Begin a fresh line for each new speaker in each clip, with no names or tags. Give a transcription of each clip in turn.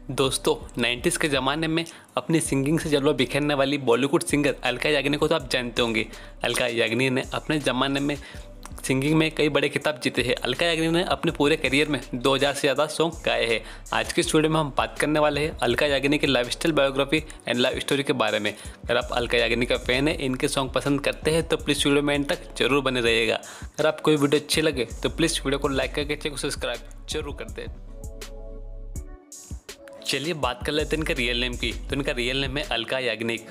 दोस्तों 90s के ज़माने में अपनी सिंगिंग से जलवा बिखेरने वाली बॉलीवुड सिंगर अलका याग्निक को तो आप जानते होंगे। अलका याग्निक ने अपने ज़माने में सिंगिंग में कई बड़े खिताब जीते हैं। अलका याग्निक ने अपने पूरे करियर में 2000 से ज़्यादा सॉन्ग गाए हैं। आज की स्टूडियो में हम बात करने वाले हैं अलका याग्निक की lifestyle biography and life story के बारे में। अगर आप अलका याग्निक का फ़ैन है, इनके सॉन्ग पसंद करते हैं तो प्लीज़ वीडियो में एंड तक जरूर बने रहिएगा। अगर आपको कोई वीडियो अच्छी लगे तो प्लीज़ वीडियो को लाइक करके चैनल को सब्सक्राइब जरूर कर दें। चलिए बात कर लेते हैं इनका रियल नेम की। तो इनका रियल नेम है अलका याग्निक।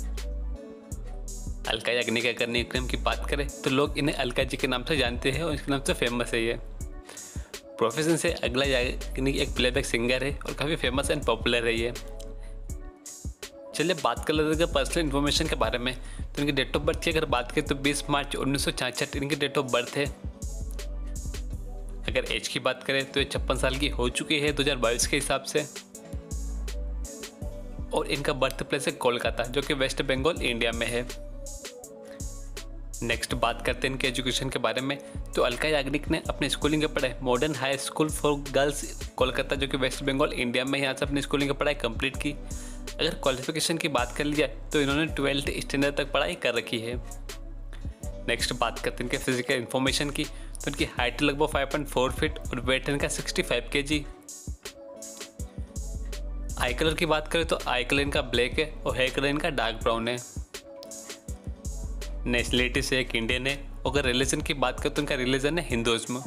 अलका याग्निक अगर निकनेम की बात करें तो लोग इन्हें अलका जी के नाम से जानते हैं और इसके नाम से फेमस है ये। प्रोफेशन से अगला याग्निक एक प्लेबैक सिंगर है और काफ़ी फेमस एंड पॉपुलर है ये। चलिए बात कर लेते हैं पर्सनल इन्फॉर्मेशन के बारे में। तो इनकी डेट ऑफ बर्थ की अगर बात करें तो 20 मार्च 1966 इनकी डेट ऑफ बर्थ है। अगर एज की बात करें तो ये 56 साल की हो चुकी है 2022 के हिसाब से। और इनका बर्थ प्लेस है कोलकाता, जो कि वेस्ट बंगाल इंडिया में है। नेक्स्ट बात करते हैं इनके एजुकेशन के बारे में। तो अलका याग्निक ने अपनी स्कूलिंग की पढ़ाई modern high school for girls Kolkata, जो कि वेस्ट बंगाल इंडिया में यहाँ से अपनी स्कूलिंग की पढ़ाई कंप्लीट की। अगर क्वालिफिकेशन की बात कर ली जाए तो इन्होंने 12th स्टैंडर्ड तक पढ़ाई कर रखी है। नेक्स्ट बात करते हैं इनके फिजिकल इन्फॉर्मेशन की। तो इनकी हाइट लगभग 5.4 फीट और वेट इनका 65 kg। आई कलर की बात करें तो आई कलर इनका ब्लैक है और हेयर कलर इनका डार्क ब्राउन है। नेशनलिटी से एक इंडियन है। अगर रिलीजन की बात करें तो इनका रिलीजन है हिंदुइज्म।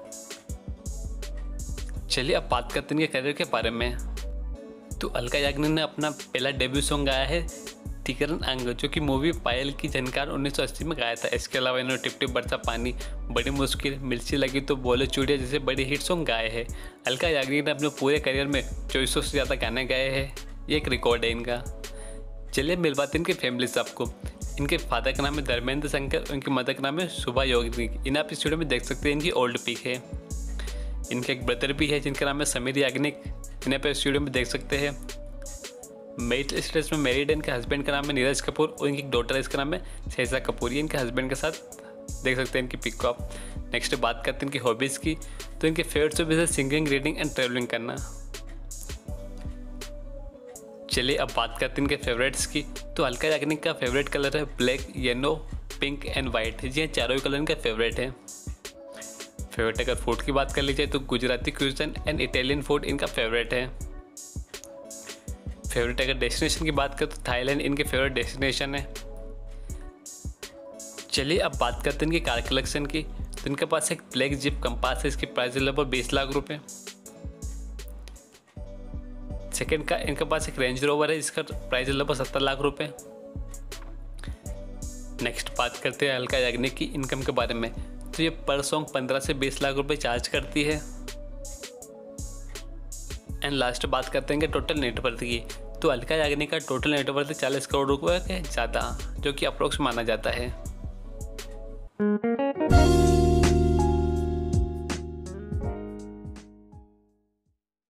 चलिए अब बात करते हैं इनके करियर के बारे में। तो अलका याग्निक ने अपना पहला डेब्यू सॉन्ग गाया है टिकरन अंग, जो कि मूवी पायल की झनकार 1980 में गाया था। इसके अलावा इन्होंने टिप टिप बरसा पानी, बड़ी मुश्किल, मिर्ची लगी तो बोले चूड़िया जैसे बड़े हिट सॉन्ग गाए हैं। अलका याग्निक ने अपने पूरे करियर में 2400 से ज़्यादा गाने गाए हैं। ये एक रिकॉर्ड है इनका। चलिए मिलवाते हैं इनकी फैमिली से आपको। इनके फादर का नाम है धर्मेंद्र शंकर और इनकी मदर का नाम है शुभा याग्निक। इन्हें आप इस वीडियो में देख सकते हैं, इनकी ओल्ड पिक है। इनके एक ब्रदर भी है जिनका नाम है समीर याग्निक। इन्हें आप इस वीडियो में देख सकते हैं। मैरिड स्टेटस में मैरिड है। इनके हस्बैंड का नाम है नीरज कपूर और इनकी एक डॉटर है, इसका नाम है शहजा कपूर। ये इनके हस्बैंड के साथ देख सकते हैं इनकी पिक को आप। नेक्स्ट बात करते हैं इनकी हॉबीज़ की। तो इनके फेवरेट हॉबीज़ है सिंगिंग, रीडिंग एंड ट्रैवलिंग करना। चलिए अब बात करते हैं इनके फेवरेट्स की। तो अलका याग्निक का फेवरेट कलर है black, yellow, pink and white. ये चारों ही कलर इनका फेवरेट है। फेवरेट अगर फूड की बात कर ली जाए तो Gujarati cuisine and Italian food इनका फेवरेट है। फेवरेट अगर डेस्टिनेशन की बात करें तो थाईलैंड इनके फेवरेट डेस्टिनेशन है। चलिए अब बात करते हैं इनकी कार कलेक्शन की। तो इनके पास एक ब्लैक जीप कंपास है, इसकी प्राइस है लगभग 20 लाख रुपए। सेकेंड का इनके पास एक रेंज रोवर है, इसका प्राइस है लगभग 70 लाख रुपए। नेक्स्ट बात करते हैं अलका याग्निक की इनकम के बारे में। तो ये पर सॉन्ग 15 से 20 लाख रुपए चार्ज करती है। एंड लास्ट बात करते हैं कि टोटल नेटवर्थ की। तो अलका याग्निक का टोटल नेटवर्थ 40 करोड़ रुपए के ज़्यादा, जो कि अप्रोक्स माना जाता है।